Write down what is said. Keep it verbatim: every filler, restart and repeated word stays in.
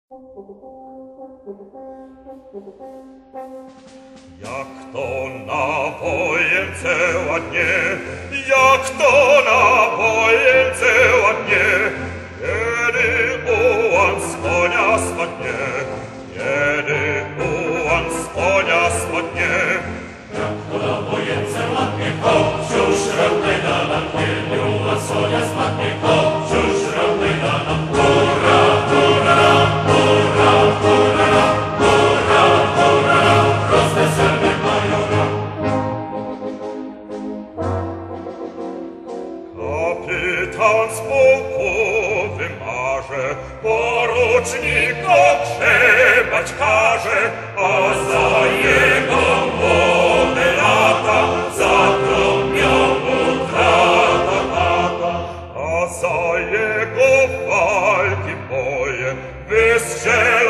Jak to na wojence ładnie, jak to na wojence ładnie, kiedy ułan z konia spadnie, kiedy ułan z konia spadnie. Jak to na wojence ładnie, kopciu środnej da nam, kiedy ułan z konia spadnie, kopciu środnej da nam. Hurra, hurra, hurra, hurra, hurra, hurra, rozweselmy majora. Kapitan z pułku wymarze, porucznik ogrzebać każe, a za jego młode lata zagromią utrata tata, a za jego walki boje wystrzel